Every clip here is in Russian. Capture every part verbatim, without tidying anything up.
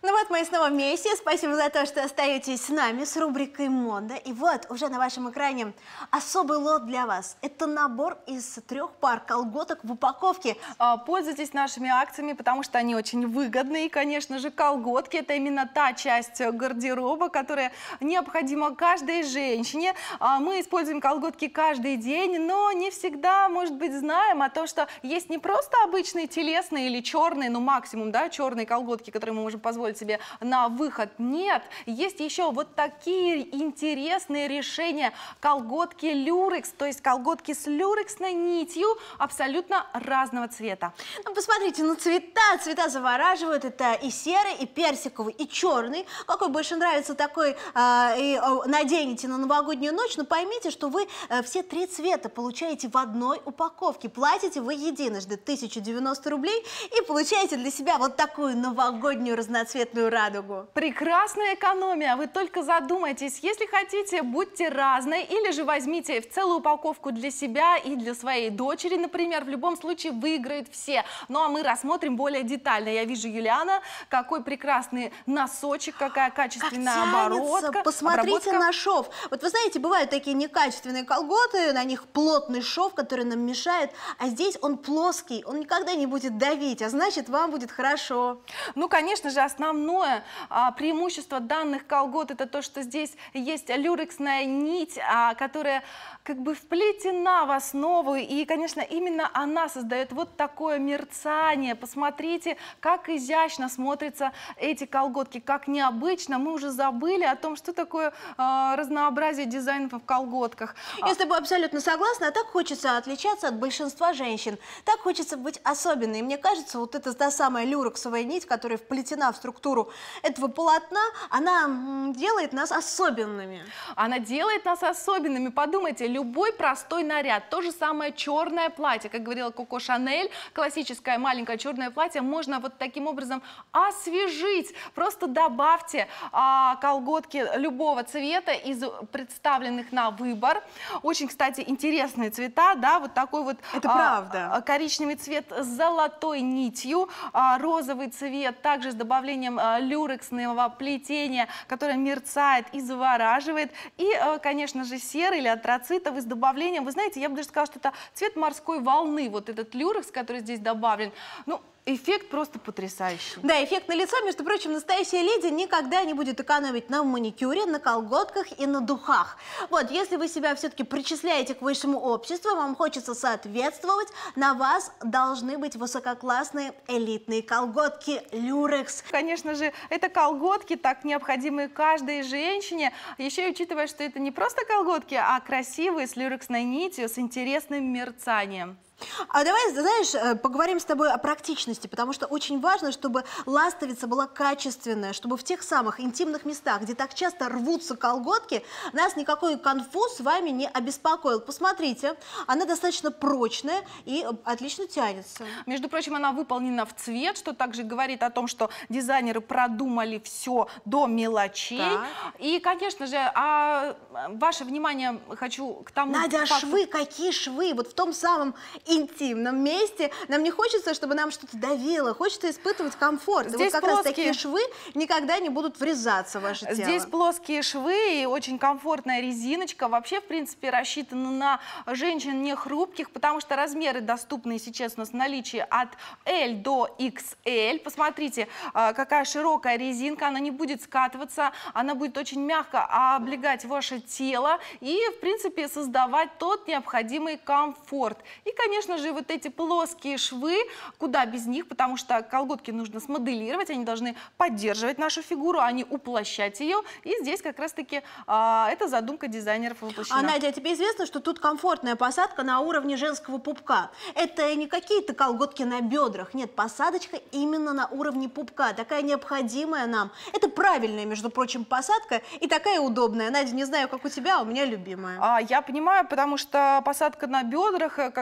Ну вот мы снова вместе. Спасибо за то, что остаетесь с нами с рубрикой «Мода». И вот уже на вашем экране особый лот для вас. Это набор из трех пар колготок в упаковке. Пользуйтесь нашими акциями, потому что они очень выгодные. И, конечно же, колготки – это именно та часть гардероба, которая необходима каждой женщине. Мы используем колготки каждый день, но не всегда, может быть, знаем о том, что есть не просто обычные телесные или черные, ну максимум, да, черные колготки, которые мы можем позволить себе на выход. Нет, есть еще вот такие интересные решения. Колготки люрекс, то есть колготки с люрексной нитью абсолютно разного цвета. Ну, посмотрите, ну цвета, цвета завораживают. Это и серый, и персиковый, и черный. Какой больше нравится, такой э, и, э, наденете на новогоднюю ночь. Но поймите, что вы э, все три цвета получаете в одной упаковке. Платите вы единожды тысячу девяносто рублей и получаете для себя вот такую новогоднюю разноцветную радугу. Прекрасная экономия. Вы только задумайтесь. Если хотите, будьте разной или же возьмите в целую упаковку для себя и для своей дочери, например. В любом случае выиграют все. Ну а мы рассмотрим более детально. Я вижу, Юлиана, какой прекрасный носочек, какая качественная как оборотка. Посмотрите обработка. на шов. Вот вы знаете, бывают такие некачественные колготы, на них плотный шов, который нам мешает, а здесь он плоский, он никогда не будет давить, а значит, вам будет хорошо. Ну, конечно же, основное а, преимущество данных колгот — это то, что здесь есть люрексная нить, а, которая как бы вплетена в основу, и, конечно, именно она создает вот такое мерцание. Посмотрите, как изящно смотрятся эти колготки, как необычно. Мы уже забыли о том, что такое а, разнообразие дизайнов в колготках. Я с тобой абсолютно согласна, а так хочется отличаться от большинства женщин, так хочется быть особенной. И мне кажется, вот эта та самая люрексовая нить, которая вплетена в структуру этого полотна, она делает нас особенными. Она делает нас особенными. Подумайте, любой простой наряд, то же самое черное платье, как говорила Коко Шанель, классическое маленькое черное платье можно вот таким образом освежить. Просто добавьте а, колготки любого цвета из представленных на выбор. Очень, кстати, интересные цвета, да, вот такой вот Это а, правда. коричневый цвет с золотой нитью, а, розовый цвет также с добавлением люрексного плетения, которое мерцает и завораживает. И, конечно же, серый или антрацитовый с добавлением, вы знаете, я бы даже сказала, что это цвет морской волны, вот этот люрекс, который здесь добавлен. Ну, эффект просто потрясающий. Да, эффект на лицо. Между прочим, настоящая леди никогда не будет экономить на маникюре, на колготках и на духах. Вот, если вы себя все-таки причисляете к высшему обществу, вам хочется соответствовать, на вас должны быть высококлассные элитные колготки люрекс. Конечно же, это колготки, так необходимые каждой женщине. Еще и учитывая, что это не просто колготки, а красивые, с люрексной нитью, с интересным мерцанием. А давай, знаешь, поговорим с тобой о практичности, потому что очень важно, чтобы ластовица была качественная, чтобы в тех самых интимных местах, где так часто рвутся колготки, нас никакой конфуз с вами не обеспокоил. Посмотрите, она достаточно прочная и отлично тянется. Между прочим, она выполнена в цвет, что также говорит о том, что дизайнеры продумали все до мелочей. Так. И, конечно же, а ваше внимание хочу к тому... Надя, а факту... швы, какие швы? Вот в том самом интимном месте нам не хочется, чтобы нам что-то давило, хочется испытывать комфорт. Здесь вот как плоские... раз такие швы никогда не будут врезаться в ваше тело. Здесь плоские швы и очень комфортная резиночка. Вообще, в принципе, рассчитана на женщин не хрупких, потому что размеры доступны сейчас у нас в наличии от L до икс эль. Посмотрите, какая широкая резинка, она не будет скатываться, она будет очень мягко облегать ваше тело и, в принципе, создавать тот необходимый комфорт. И, конечно, Конечно же, вот эти плоские швы, куда без них, потому что колготки нужно смоделировать, они должны поддерживать нашу фигуру, а не уплощать ее. И здесь как раз-таки а, эта задумка дизайнеров воплощена. А, Надя, а тебе известно, что тут комфортная посадка на уровне женского пупка? Это не какие-то колготки на бедрах, нет, посадочка именно на уровне пупка, такая необходимая нам. Это правильная, между прочим, посадка и такая удобная. Надя, не знаю, как у тебя, а у меня любимая. А, я понимаю, потому что посадка на бедрах когда-то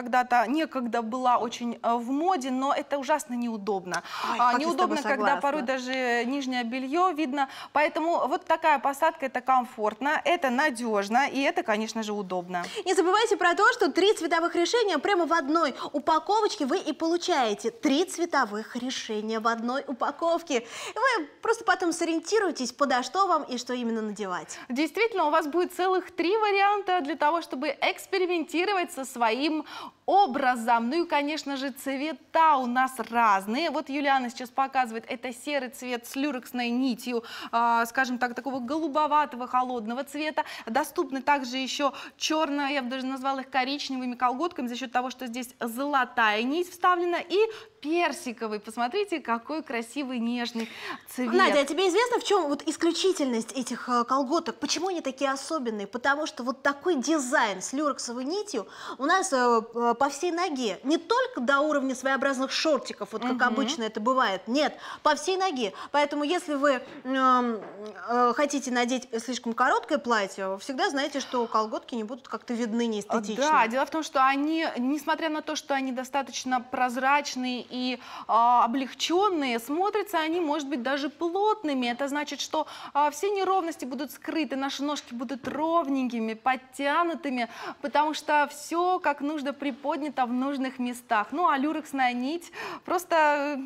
некогда была очень э, в моде, но это ужасно неудобно. Ой, А, как я с тобой неудобно, когда согласна. порой даже нижнее белье видно. Поэтому вот такая посадка — это комфортно, это надежно и это, конечно же, удобно. Не забывайте про то, что три цветовых решения прямо в одной упаковочке вы и получаете. Три цветовых решения в одной упаковке. Вы просто потом сориентируетесь, подо что вам и что именно надевать. Действительно, у вас будет целых три варианта для того, чтобы экспериментировать со своим образом. Ну и, конечно же, цвета у нас разные. Вот Юлиана сейчас показывает, это серый цвет с люрексной нитью, э, скажем так, такого голубоватого холодного цвета. Доступны также еще черная, я бы даже назвала их коричневыми колготками за счет того, что здесь золотая нить вставлена, и персиковый. Посмотрите, какой красивый нежный цвет. Надя, а тебе известно, в чем вот исключительность этих э, колготок? Почему они такие особенные? Потому что вот такой дизайн с люрексовой нитью у нас э, э, по всей ноге. Не только до уровня своеобразных шортиков, вот как Мгм. обычно это бывает. Нет, по всей ноге. Поэтому если вы э, э, хотите надеть слишком короткое платье, вы всегда знаете, что колготки не будут как-то видны, неэстетично. Да, дело в том, что они, несмотря на то, что они достаточно прозрачные и а, облегченные, смотрятся они, может быть, даже плотными. Это значит, что а, все неровности будут скрыты, наши ножки будут ровненькими, подтянутыми, потому что все как нужно приподнято в нужных местах. Ну, а люрексная нить просто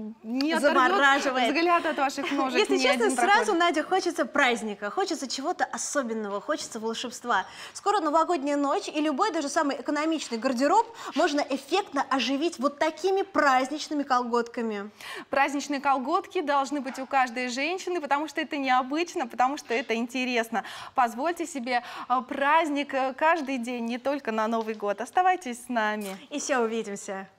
не оторвет Завораживает. взгляд от ваших ножек. Если ни честно, один сразу, прохожий. Надя, хочется праздника, хочется чего-то особенного, хочется волшебства. Скоро новогодняя ночь, и любой, даже самый экономичный гардероб можно эффектно оживить вот такими праздничными колготками. Праздничные колготки должны быть у каждой женщины, потому что это необычно, потому что это интересно. Позвольте себе а, праздник э, каждый день, не только на Новый год. Оставайтесь с нами. И все, увидимся.